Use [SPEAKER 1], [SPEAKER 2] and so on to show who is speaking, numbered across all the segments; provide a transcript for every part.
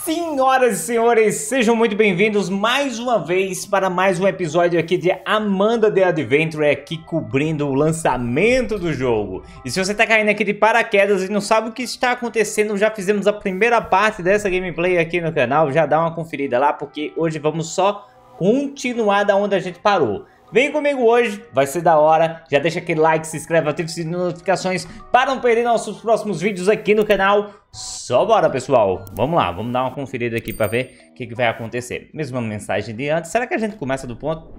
[SPEAKER 1] Senhoras e senhores, sejam muito bem-vindos mais uma vez para mais um episódio aqui de Amanda The Adventure, aqui cobrindo o lançamento do jogo. E se você tá caindo aqui de paraquedas e não sabe o que está acontecendo, já fizemos a primeira parte dessa gameplay aqui no canal, já dá uma conferida lá, porque hoje vamos só continuar da onde a gente parou. Vem comigo hoje, vai ser da hora. Já deixa aquele like, se inscreve, ativa o sininho de notificações para não perder nossos próximos vídeos aqui no canal. Só bora, pessoal. Vamos lá, vamos dar uma conferida aqui para ver o que vai acontecer. Mesma mensagem de antes. Será que a gente começa do ponto?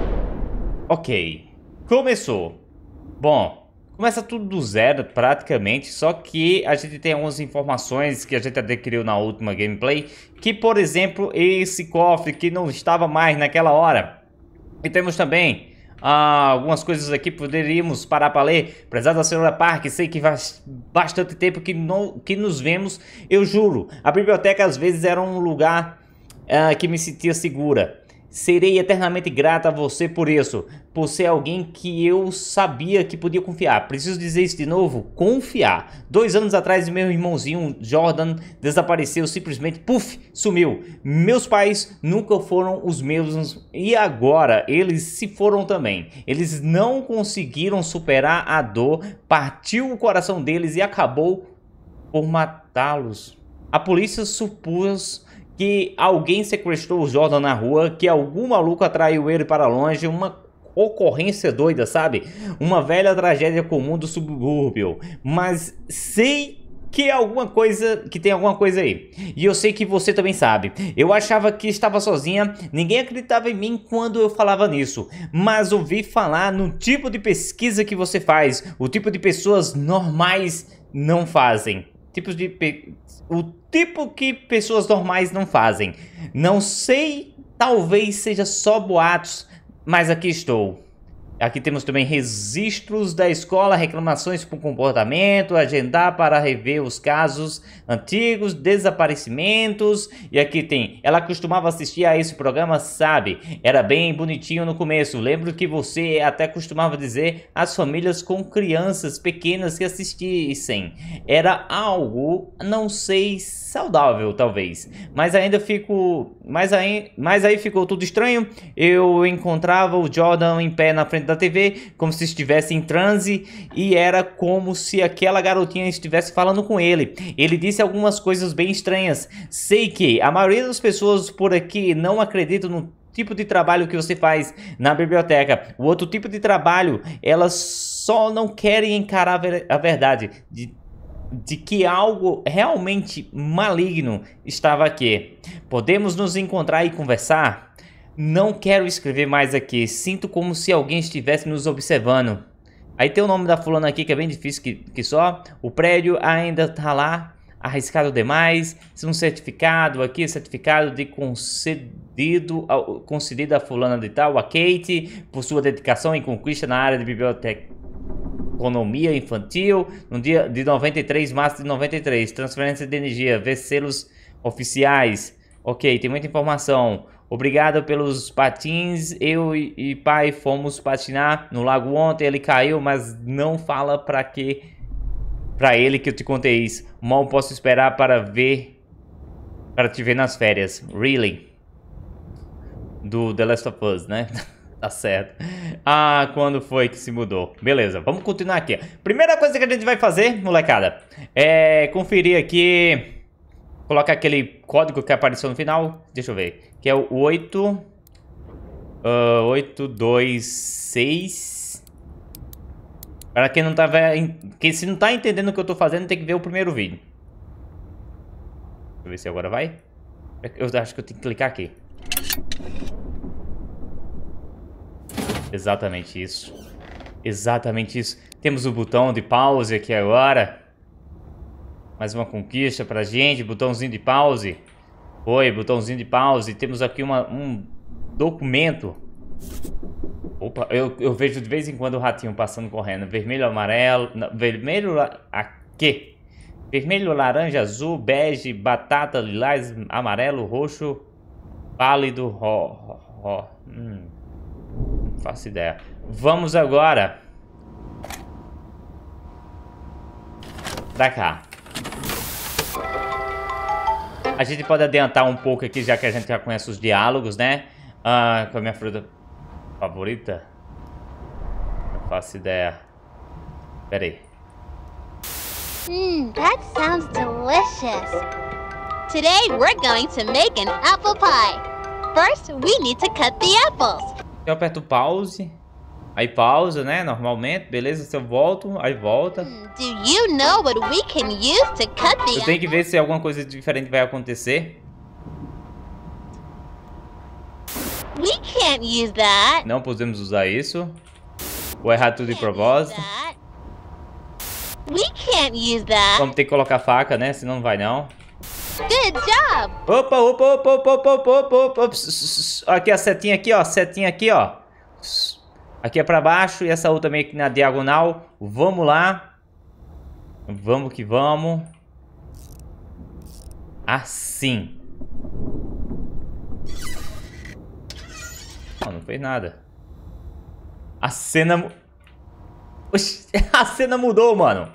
[SPEAKER 1] Ok, começou. Bom, começa tudo do zero praticamente, só que a gente tem algumas informações que a gente adquiriu na última gameplay, que por exemplo, esse cofre que não estava mais naquela hora. E temos também algumas coisas aqui que poderíamos parar para ler. Prezada senhora Park, sei que faz bastante tempo que nos vemos. Eu juro, a biblioteca às vezes era um lugar que me sentia segura. Serei eternamente grata a você por isso, por ser alguém que eu sabia que podia confiar. Preciso dizer isso de novo, confiar. 2 anos atrás meu irmãozinho Jordan desapareceu, simplesmente, puf, sumiu. Meus pais nunca foram os mesmos e agora eles se foram também. Eles não conseguiram superar a dor, partiu o coração deles e acabou por matá-los. A polícia supôs que alguém sequestrou o Jordan na rua, que algum maluco atraiu ele para longe, uma ocorrência doida, sabe? Uma velha tragédia comum do subúrbio. Mas sei que tem alguma coisa aí. E eu sei que você também sabe. Eu achava que estava sozinha, ninguém acreditava em mim quando eu falava nisso. Mas ouvi falar no tipo de pesquisa que você faz, o tipo de pessoas normais não fazem. O tipo que pessoas normais não fazem. Não sei, talvez seja só boatos, mas aqui estou. Aqui temos também registros da escola, reclamações por comportamento, agendar para rever os casos antigos, desaparecimentos. E aqui tem, ela costumava assistir a esse programa, sabe? Era bem bonitinho no começo. Lembro que você até costumava dizer às famílias com crianças pequenas que assistissem. Era algo, não sei, saudável talvez. Mas ainda fico... Mas aí ficou tudo estranho. Eu encontrava o Jordan em pé na frente da TV, como se estivesse em transe, e era como se aquela garotinha estivesse falando com ele. Ele disse algumas coisas bem estranhas. Sei que a maioria das pessoas por aqui não acreditam no tipo de trabalho que você faz na biblioteca. O outro tipo de trabalho, elas só não querem encarar a verdade de que algo realmente maligno estava aqui. Podemos nos encontrar e conversar? Não quero escrever mais aqui. Sinto como se alguém estivesse nos observando. Aí tem o nome da fulana aqui que é bem difícil que só. O prédio ainda tá lá. Arriscado demais. Um certificado aqui. Certificado de concedido a fulana de tal. A Kate. Por sua dedicação e conquista na área de biblioteconomia infantil. No dia de 93, março de 93. Transferência de energia. Ver selos oficiais. Ok, tem muita informação. Obrigado pelos patins. Eu e pai fomos patinar no lago ontem. Ele caiu, mas não fala pra ele que eu te contei isso. Mal posso esperar para te ver nas férias. Really? Do The Last of Us, né? Tá certo. Ah, quando foi que se mudou? Beleza, vamos continuar aqui. Primeira coisa que a gente vai fazer, molecada, é conferir aqui. Coloca aquele código que apareceu no final. Deixa eu ver. Que é o 826. Para quem não tá vendo, se não tá entendendo o que eu tô fazendo, tem que ver o primeiro vídeo. Deixa eu ver se agora vai. Eu acho que eu tenho que clicar aqui. Exatamente isso. Exatamente isso. Temos o botão de pause aqui agora. Mais uma conquista pra gente, botãozinho de pause. Oi, botãozinho de pause. Temos aqui um documento. Opa, eu vejo de vez em quando o ratinho passando correndo. Vermelho, amarelo. Não, vermelho, aqui. Vermelho, laranja, azul, bege, batata, lilás, amarelo, roxo, pálido, não faço ideia. Vamos agora pra cá. A gente pode adiantar um pouco aqui, já que a gente já conhece os diálogos, né? Qual é a minha fruta favorita? Não faço ideia. Pera aí.
[SPEAKER 2] That sounds delicious. Today we're going to make an apple pie. First, we need to cut the apples.
[SPEAKER 1] Eu aperto pause. Aí pausa, né? Normalmente, beleza? Se eu volto, aí volta.
[SPEAKER 2] Do you know what we can use to cut the
[SPEAKER 1] Eu tenho que ver se alguma coisa diferente vai acontecer.
[SPEAKER 2] We can't use that.
[SPEAKER 1] Não podemos usar isso. Vou errar tudo de propósito.
[SPEAKER 2] We can't use that.
[SPEAKER 1] Vamos ter que colocar faca, né? Senão não vai não.
[SPEAKER 2] Good job.
[SPEAKER 1] Opa, opa, opa, opa, opa, opa, opa. Aqui a setinha aqui, ó. Setinha aqui, ó. Aqui é pra baixo e essa outra meio que na diagonal. Vamos lá. Vamos que vamos. Assim. Não fez nada. A cena... Oxi, a cena mudou, mano.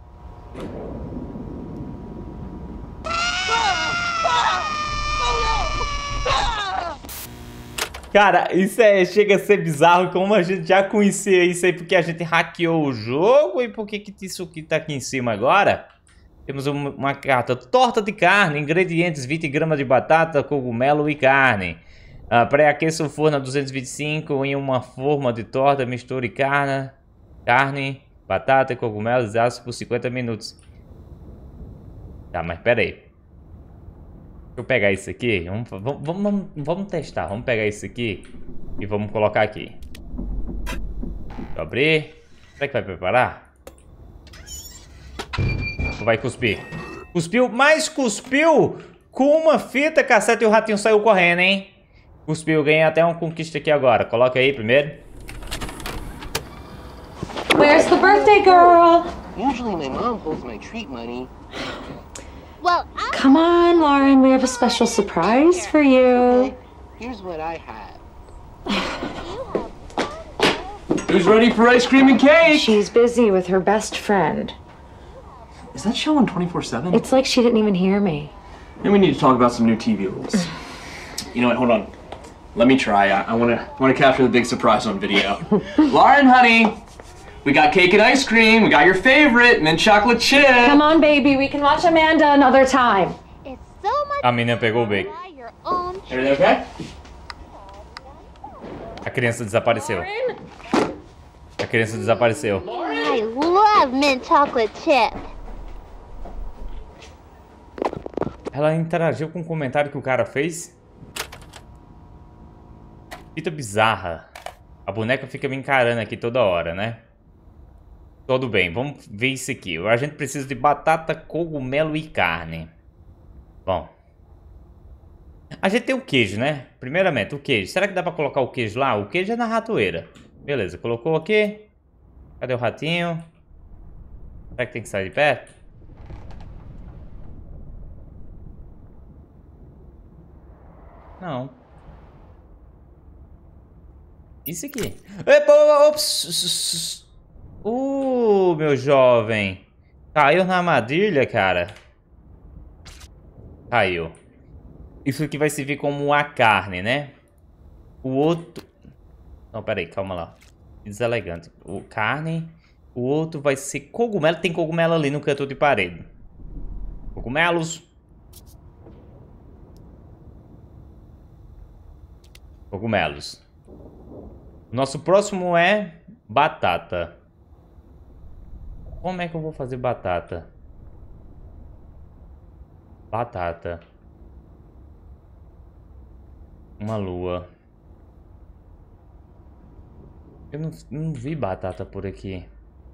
[SPEAKER 1] Cara, isso chega a ser bizarro, como a gente já conhecia isso aí, porque a gente hackeou o jogo. E por que isso aqui tá aqui em cima agora? Temos uma carta: torta de carne, ingredientes 20 gramas de batata, cogumelo e carne. Pré-aqueça o forno a 225 em uma forma de torta, misture carne, batata e cogumelos assados por 50 minutos. Tá, mas pera aí. Deixa eu pegar isso aqui. Vamos testar. Vamos pegar isso aqui e vamos colocar aqui. Deixa eu abrir. Será que vai preparar? Ou vai cuspir? Cuspiu, mas cuspiu com uma fita cassete e o ratinho saiu correndo, hein? Cuspiu, ganhei até uma conquista aqui agora. Coloca aí primeiro.
[SPEAKER 3] Where's the birthday girl?
[SPEAKER 4] Usually my mom holds my treat money.
[SPEAKER 2] Well,
[SPEAKER 3] Come on, Lauren, we have a special surprise for you.
[SPEAKER 4] Here's what I have. Who's ready for ice cream and cake?
[SPEAKER 3] She's busy with her best friend.
[SPEAKER 5] Is that show on 24/7?
[SPEAKER 3] It's like she didn't even hear me.
[SPEAKER 5] Then we need to talk about some new TV rules. You know what? Hold on. Let me try. I wanna capture the big surprise on video. Lauren, honey, we got cake and ice cream. We got your favorite, mint chocolate chip.
[SPEAKER 3] Come on, baby, we can watch Amanda another time.
[SPEAKER 2] it's so much
[SPEAKER 1] A menina pegou o bacon.
[SPEAKER 2] buy your own.
[SPEAKER 5] Everything okay?
[SPEAKER 1] A criança desapareceu. A criança desapareceu.
[SPEAKER 2] I love mint chocolate chip.
[SPEAKER 1] Ela interagiu com o comentário que o cara fez. Fita bizarra. A boneca fica me encarando aqui toda hora, né? Tudo bem, vamos ver isso aqui. A gente precisa de batata, cogumelo e carne. Bom. A gente tem o queijo, né? Primeiramente, o queijo. Será que dá pra colocar o queijo lá? O queijo é na ratoeira. Beleza, colocou aqui. Cadê o ratinho? Será que tem que sair de perto? Não. Isso aqui. Epa, ops. Meu jovem. Caiu na armadilha, cara. Caiu. Isso aqui vai servir como a carne, né? O outro... Não, peraí, calma lá. Deselegante. O carne. O outro vai ser cogumelo. Tem cogumelo ali no canto de parede. Cogumelos. Cogumelos. O nosso próximo é batata. Como é que eu vou fazer batata? Batata. Uma lua. Eu não vi batata por aqui.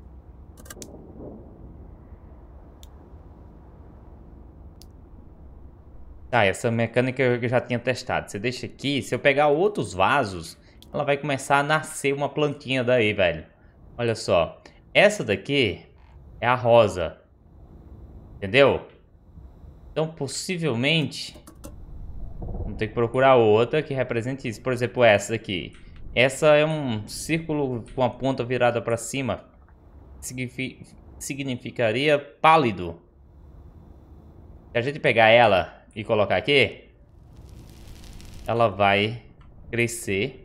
[SPEAKER 1] Tá, essa mecânica eu já tinha testado. Você deixa aqui, se eu pegar outros vasos, ela vai começar a nascer uma plantinha daí, velho. Olha só. Essa daqui é a rosa. Entendeu? Então, possivelmente, vamos ter que procurar outra que represente isso. Por exemplo, essa daqui. Essa é um círculo com a ponta virada para cima. Significaria pálido. Se a gente pegar ela e colocar aqui, ela vai crescer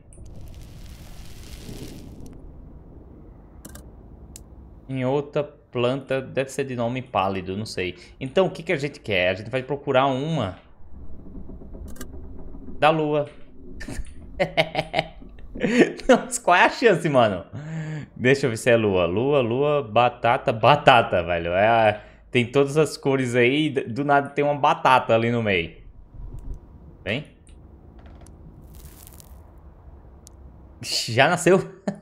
[SPEAKER 1] em outra planta, deve ser de nome pálido, não sei. Então o que que a gente quer? A gente vai procurar uma da lua. Nossa, qual é a chance, mano? Deixa eu ver se é lua. Lua, batata, velho. Tem todas as cores aí, do nada tem uma batata ali no meio. Vem. Já nasceu?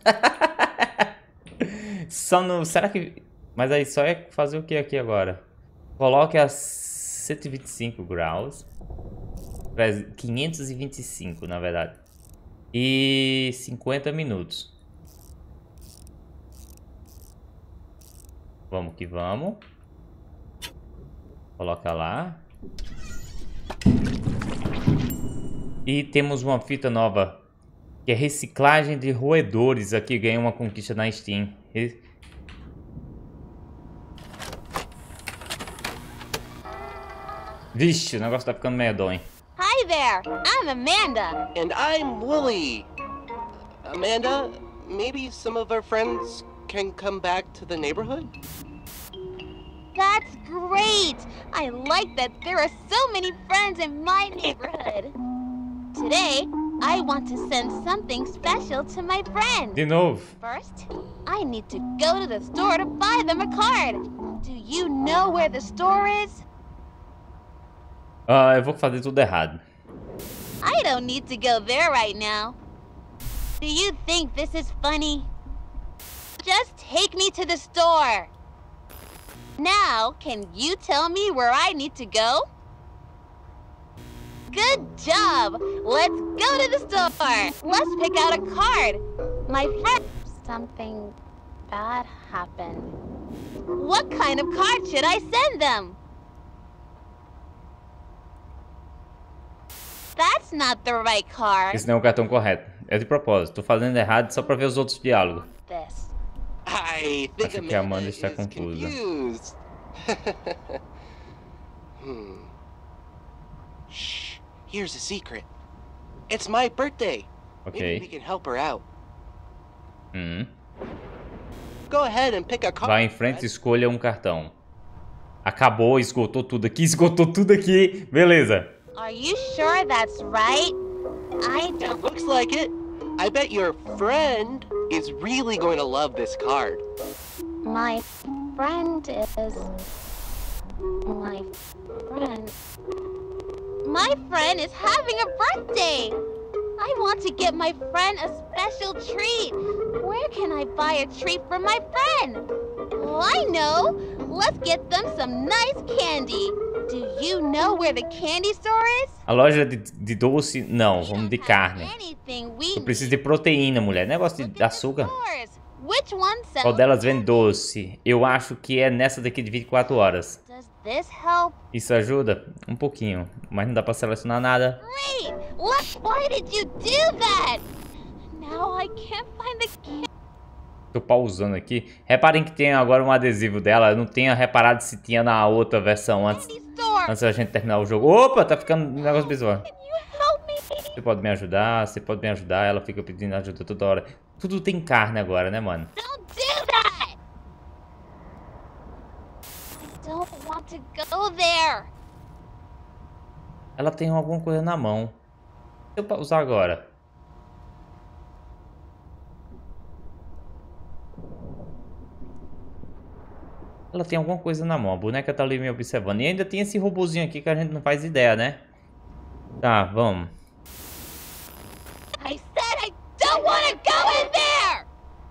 [SPEAKER 1] Só no... Será que... Mas aí só é fazer o que aqui agora? Coloque a 125 graus. 525, na verdade. E 50 minutos. Vamos que vamos. Coloca lá. E temos uma fita nova, que é reciclagem de roedores. Aqui ganhei uma conquista na Steam. Vixe, o negócio tá ficando medonho.
[SPEAKER 2] Hi there, I'm Amanda.
[SPEAKER 4] And I'm Wooly. Amanda, maybe some of our friends can come back to the neighborhood?
[SPEAKER 2] That's great. I like that there are so many friends in my neighborhood. Today, I want to send something special to my friends.
[SPEAKER 1] De novo.
[SPEAKER 2] First, I need to go to the store to buy them a card. Do you know where the store is?
[SPEAKER 1] Eu vou fazer tudo errado.
[SPEAKER 2] I don't need to go there right now. Do you think this is funny? Just take me to the store. Now, can you tell me where I need to go? Good job! Let's go to the store! Let's pick out a card! My friend... Something bad happened. What kind of card should I send them? That's not the right card.
[SPEAKER 1] Esse não é o cartão correto. É de propósito. Tô fazendo errado só pra ver os outros diálogos.
[SPEAKER 2] This.
[SPEAKER 4] I think
[SPEAKER 1] Acho que a Amanda
[SPEAKER 4] Amanda
[SPEAKER 1] está
[SPEAKER 4] is
[SPEAKER 1] confusa.
[SPEAKER 4] confused. Shh. Here's a secret. It's my birthday. Maybe we
[SPEAKER 1] Ok.
[SPEAKER 4] can help her out. Go ahead and pick a card.
[SPEAKER 1] Vá em frente e escolha um cartão. Acabou, esgotou tudo aqui, esgotou tudo aqui. Beleza.
[SPEAKER 2] Are you sure that's right?
[SPEAKER 4] It looks like it. I bet your friend is really going to love this card.
[SPEAKER 2] My friend is... My friend... My friend is having a birthday! I want to get my friend a special treat. Where can I buy a treat for my friend? Oh, I know! Let's get them some nice candy. Do you know where the candy store is?
[SPEAKER 1] A loja de doce, não, vamos de carne.
[SPEAKER 2] Anything we
[SPEAKER 1] Eu preciso de proteína, mulher. Negócio de açúcar.
[SPEAKER 2] stores. Which one
[SPEAKER 1] Qual
[SPEAKER 2] sells?
[SPEAKER 1] delas vende doce? Eu acho que é nessa daqui de 24 horas.
[SPEAKER 2] Does this help?
[SPEAKER 1] Isso ajuda? Um pouquinho. Mas não dá pra selecionar nada.
[SPEAKER 2] Great! Why did you do that? Now I can't find the candy.
[SPEAKER 1] Tô pausando aqui. Reparem que tem agora um adesivo dela. Eu não tinha reparado se tinha na outra versão antes
[SPEAKER 2] Store.
[SPEAKER 1] da gente terminar o jogo. Opa, tá ficando um negócio bizarro.
[SPEAKER 2] Can you help me?
[SPEAKER 1] Você pode me ajudar? Você pode me ajudar? Ela fica pedindo ajuda toda hora. Tudo tem carne agora, né, mano?
[SPEAKER 2] Don't do that! I don't want to go there.
[SPEAKER 1] Ela tem alguma coisa na mão. Deixa eu usar agora. Ela tem alguma coisa na mão. A boneca tá ali me observando. E ainda tem esse robozinho aqui que a gente não faz ideia, né? Tá, vamos.
[SPEAKER 2] I said I don't want to go in there!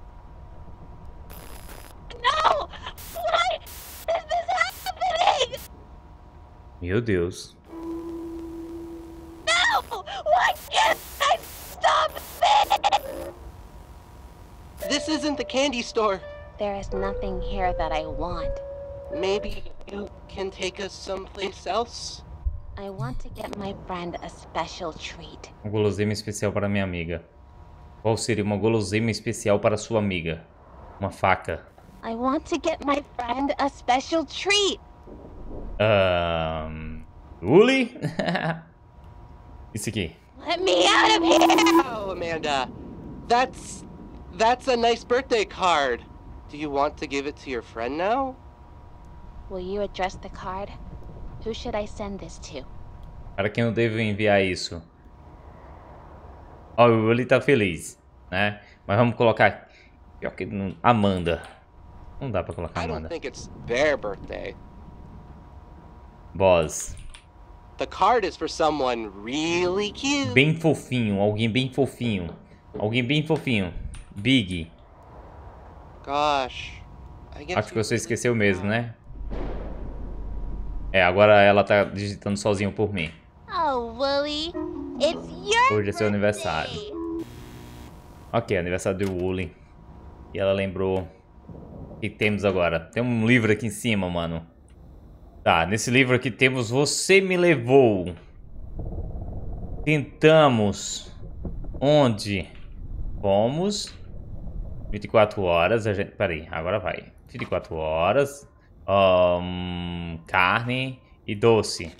[SPEAKER 2] No! Why is this happening?
[SPEAKER 1] Meu Deus.
[SPEAKER 2] No! Why can't I stop it?
[SPEAKER 4] This isn't the candy store.
[SPEAKER 2] There is nothing here that I want.
[SPEAKER 4] Maybe you can take us someplace else?
[SPEAKER 2] I want to get my friend a special treat.
[SPEAKER 1] Uma guloseima especial para minha amiga. Qual seria uma guloseima especial para sua amiga? Uma faca.
[SPEAKER 2] I want to get my friend a special treat.
[SPEAKER 1] Uli? Isso aqui.
[SPEAKER 2] Let me out of here!
[SPEAKER 4] Oh, Amanda. That's a nice birthday card. Do you want to give it to your friend now?
[SPEAKER 2] Will you address the card? Who should I send this to?
[SPEAKER 1] Para quem eu devo enviar isso? Ó, o Uli tá feliz, né? Mas vamos colocar... Pior que não... Amanda. Não dá pra colocar
[SPEAKER 4] I don't
[SPEAKER 1] Amanda.
[SPEAKER 4] think it's their birthday.
[SPEAKER 1] Boss.
[SPEAKER 4] The card is for someone really cute.
[SPEAKER 1] Bem fofinho, alguém bem fofinho. Alguém bem fofinho. Big.
[SPEAKER 4] Gosh. I guess
[SPEAKER 1] Acho que você esqueceu mesmo, né? É, agora ela tá digitando sozinho por mim.
[SPEAKER 2] Oh, Wooly, it's your
[SPEAKER 1] Hoje é seu aniversário.
[SPEAKER 2] birthday.
[SPEAKER 1] Ok, aniversário do Wooly. E ela lembrou... O que temos agora? Tem um livro aqui em cima, mano. Tá, nesse livro aqui temos Você Me Levou. Tentamos. Onde? Fomos. 24 horas. A gente... Peraí, agora vai. 24 horas. Carne e doce.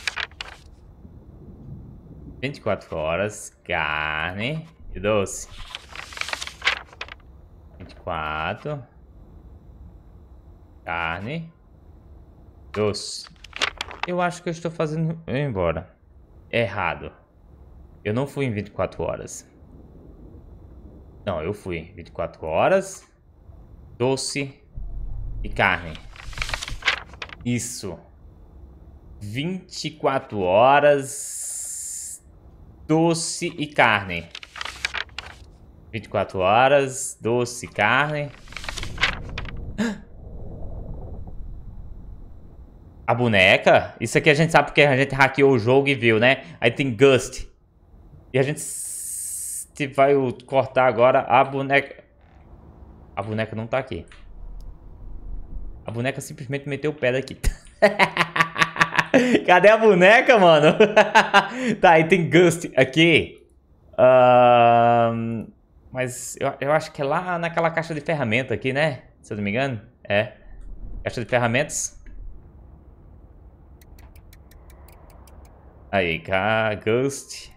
[SPEAKER 1] 24 horas. Carne e doce. 24. Carne. Doce. Eu acho que eu estou fazendo... Eu ir embora. Errado. Eu não fui em 24 horas. Não, eu fui. 24 horas. Doce. E carne. Isso. 24 horas. Doce e carne. 24 horas. Doce e carne. A boneca? Isso aqui a gente sabe porque a gente hackeou o jogo e viu, né? Aí tem Gust. E a gente vai cortar agora a boneca. A boneca não tá aqui. A boneca simplesmente meteu o pé daqui. Cadê a boneca, mano? Tá, aí tem Gust aqui. Mas eu acho que é lá naquela caixa de ferramenta aqui, né? Se eu não me engano. É. Caixa de ferramentas. Aí, Ghost.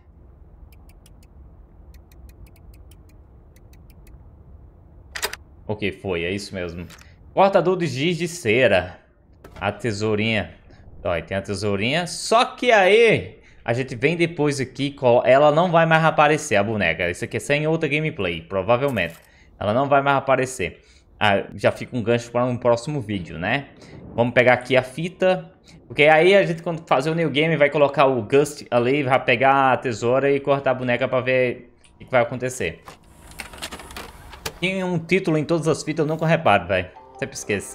[SPEAKER 1] Ok, foi, é isso mesmo. Cortador de giz de cera. A tesourinha. Ó, aí tem a tesourinha. Só que aí, a gente vem depois aqui. Ela não vai mais aparecer, a boneca. Isso aqui é sem outra gameplay, provavelmente. Ela não vai mais aparecer. Ah, já fica um gancho para um próximo vídeo, né? Vamos pegar aqui a fita. Porque aí a gente, quando fazer o new game, vai colocar o Gust ali, vai pegar a tesoura e cortar a boneca pra ver o que vai acontecer. Tem um título em todas as fitas, eu nunca reparo, velho. Sempre esqueço.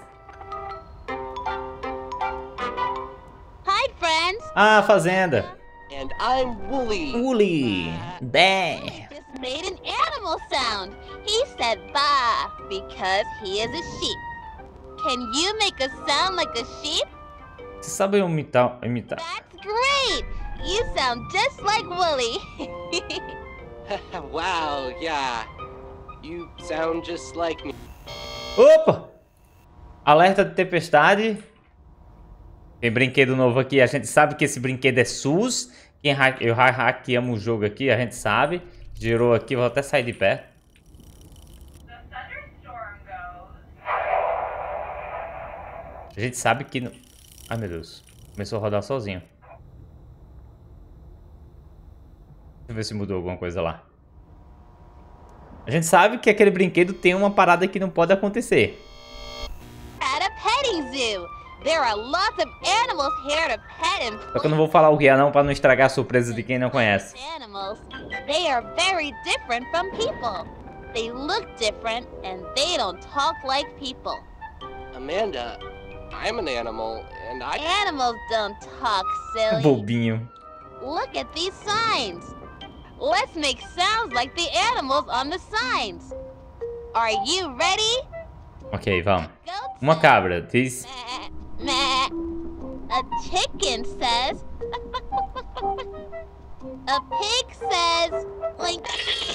[SPEAKER 2] Hi, friends.
[SPEAKER 1] Ah, fazenda.
[SPEAKER 4] And I'm Wooly.
[SPEAKER 1] Uli. Bé.
[SPEAKER 2] Just made an animal sound. He said bah because he is a sheep. Can you make a sound like a sheep?
[SPEAKER 1] Você sabe imitar?
[SPEAKER 2] That's great. You sound just like Wooly.
[SPEAKER 4] Wow, yeah. You sound just like me.
[SPEAKER 1] Opa! Alerta de tempestade. Tem brinquedo novo aqui. A gente sabe que esse brinquedo é SUS. Eu hackeamos o jogo aqui, a gente sabe. Girou aqui, vou até sair de pé. A gente sabe que... Ai, meu Deus. Começou a rodar sozinho. Deixa eu ver se mudou alguma coisa lá. A gente sabe que aquele brinquedo tem uma parada que não pode acontecer.
[SPEAKER 2] At a petting zoo. There are lots of animals here to pet and
[SPEAKER 1] Só que eu não vou falar o que é não, pra não estragar a surpresa de quem não conhece.
[SPEAKER 2] Animals, they are very different from people. They look different and they don't talk like people.
[SPEAKER 4] Amanda, I'm an animal, and I...
[SPEAKER 2] Animals don't talk, silly.
[SPEAKER 1] Bobinho.
[SPEAKER 2] Look at these signs. Let's make sounds like the animals on the signs. Are you ready?
[SPEAKER 1] Ok, vamos.
[SPEAKER 2] Goat
[SPEAKER 1] Uma
[SPEAKER 2] says,
[SPEAKER 1] cabra diz...
[SPEAKER 2] meh, meh. A chicken says... A pig says... Like...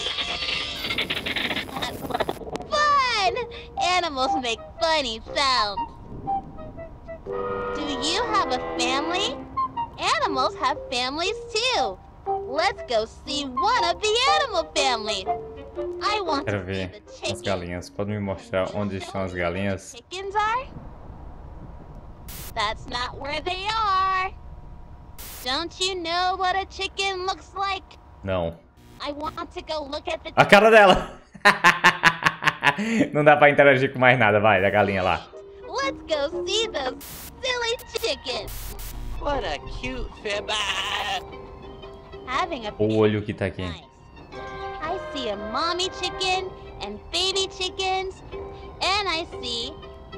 [SPEAKER 2] Fun! Animals make funny sounds. Do you have a family? Animals have families too. Let's go see one of the animal families. I want
[SPEAKER 1] Quero
[SPEAKER 2] to
[SPEAKER 1] ver
[SPEAKER 2] see the
[SPEAKER 1] as
[SPEAKER 2] chickens.
[SPEAKER 1] galinhas. Pode me mostrar onde estão as galinhas?
[SPEAKER 2] Chickens are? That's not where they are. Don't you know what a chicken looks like?
[SPEAKER 1] Não.
[SPEAKER 2] I want to go look at the
[SPEAKER 1] A cara dela! Não dá pra interagir com mais nada, vai, da galinha lá.
[SPEAKER 2] Let's go see those silly chickens.
[SPEAKER 4] What a cute fib.
[SPEAKER 2] Having a
[SPEAKER 1] O olho que tá aqui.
[SPEAKER 2] nice. I see a mommy chicken and baby chickens, and I see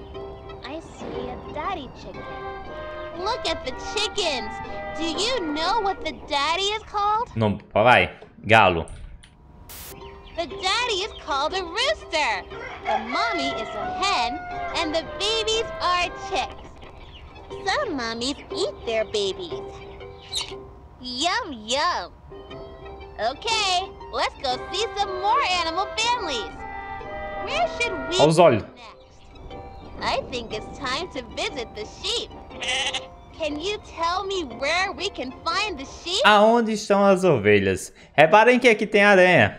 [SPEAKER 2] a daddy chicken. Look at the chickens. Do you know what the daddy is called?
[SPEAKER 1] Não, vai. Galo.
[SPEAKER 2] The daddy is called a rooster. The mommy is a hen, and the babies are chicks. Some mommies eat their babies. Yum, yum. Okay, let's go see some more animal families. Where should we
[SPEAKER 1] Olha os olhos.
[SPEAKER 2] go next? I think it's time to visit the sheep. Can you tell me where we can find the sheep?
[SPEAKER 1] Aonde estão as ovelhas? Reparem que aqui tem aranha.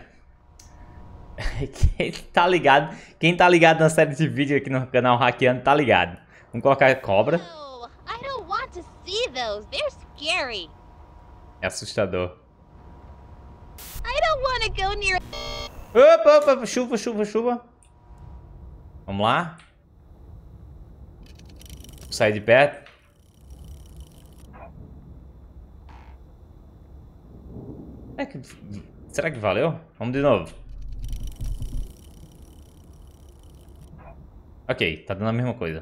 [SPEAKER 1] Quem tá ligado na série de vídeo aqui no canal Hackeando tá ligado. Vamos colocar cobra.
[SPEAKER 2] No, I don't want to see those. They're scary.
[SPEAKER 1] É assustador.
[SPEAKER 2] I don't want to go near.
[SPEAKER 1] Opa, opa, chuva, chuva, chuva. Vamos lá. Sai de perto. Será que valeu? Vamos de novo. Ok, tá dando a mesma coisa.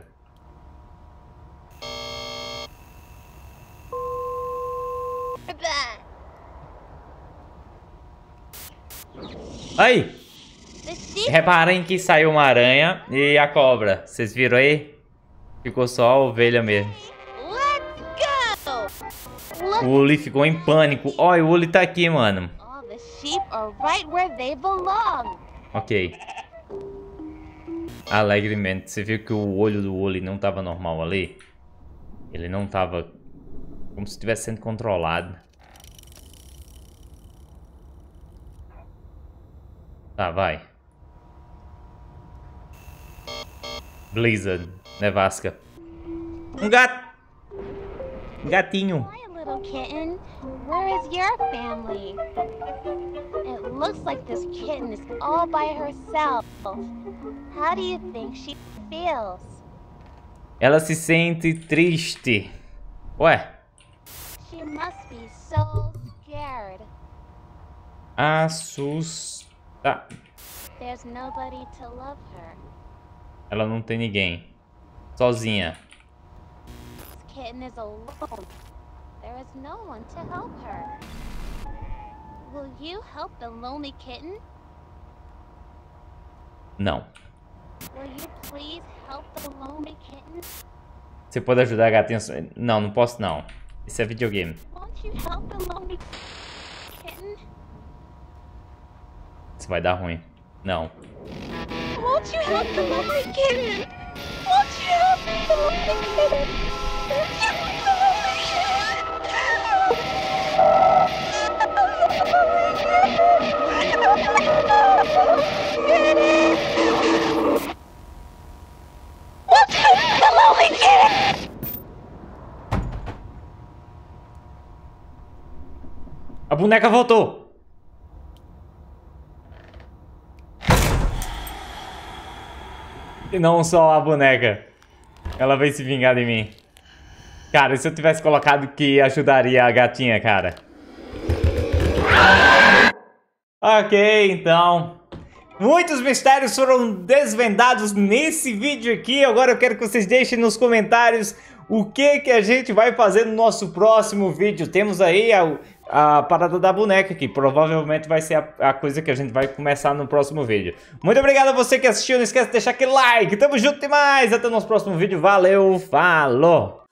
[SPEAKER 1] Aí!
[SPEAKER 2] The sheep.
[SPEAKER 1] Reparem que saiu uma aranha e a cobra. Vocês viram aí? Ficou só a ovelha mesmo.
[SPEAKER 2] Let's go. Look,
[SPEAKER 1] O Uli ficou em pânico. Olha, o Uli tá aqui, mano.
[SPEAKER 2] all the sheep are right where they belong.
[SPEAKER 1] Ok. Alegremente. Você viu que o olho do Uli não tava normal ali? Ele não tava... como se estivesse sendo controlado. Tá, vai. Blizzard. Nevasca. Um gato. Um gatinho.
[SPEAKER 2] Hi, little kitten. Where is your family? It looks like this kitten is all by herself. How do you think she feels?
[SPEAKER 1] Ela se sente triste. Ué.
[SPEAKER 2] She must be so scared.
[SPEAKER 1] Assusta.
[SPEAKER 2] There's nobody to love her.
[SPEAKER 1] Ela não tem ninguém. Sozinha.
[SPEAKER 2] This kitten is alone. There is no one to help her. Will you help the lonely kitten?
[SPEAKER 1] Não.
[SPEAKER 2] Will you please help the lonely kitten?
[SPEAKER 1] Você pode ajudar a gatinha? Não, não posso não. Isso é videogame.
[SPEAKER 2] Won't you help the lonely kitten?
[SPEAKER 1] Isso vai dar ruim. Não.
[SPEAKER 2] Won't you help the lonely kitten? Won't you help the lonely kitten? Won't you help the lonely kitten? Won't you help the lonely kitten?
[SPEAKER 1] A boneca voltou. E não só a boneca. Ela veio se vingar de mim. Cara, e se eu tivesse colocado que ajudaria a gatinha, cara? Ok, então. Muitos mistérios foram desvendados nesse vídeo aqui. Agora eu quero que vocês deixem nos comentários o que a gente vai fazer no nosso próximo vídeo. Temos aí a parada da boneca, que provavelmente vai ser a coisa que a gente vai começar no próximo vídeo. Muito obrigado a você que assistiu. Não esquece de deixar aquele like. Tamo junto demais. Até o nosso próximo vídeo. Valeu, falou!